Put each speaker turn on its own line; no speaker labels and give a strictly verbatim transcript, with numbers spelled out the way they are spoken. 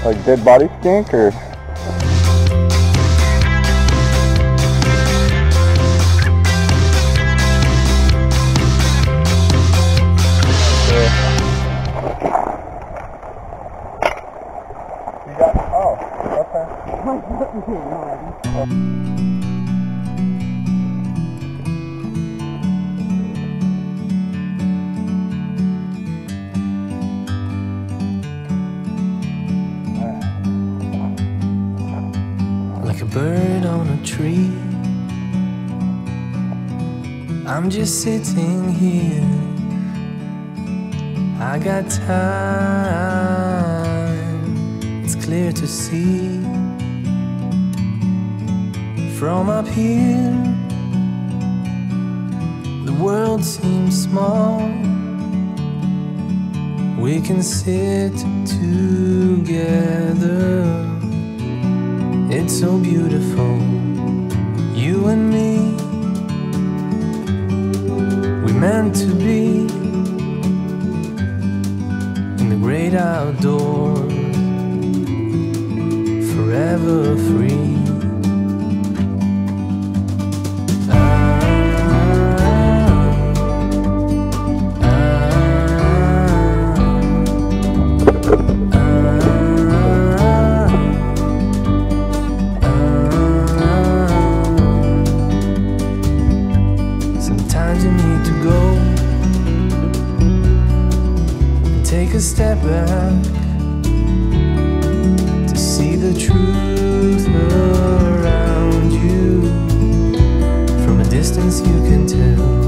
Like dead body stink, or? You got, oh, okay.
Like a bird on a tree, I'm just sitting here. I got time, it's clear to see. From up here, the world seems small. We can sit together. It's so beautiful, you and me. We meant to be in the great outdoors, forever free. Sometimes you need to go and take a step back to see the truth around you. From a distance you can tell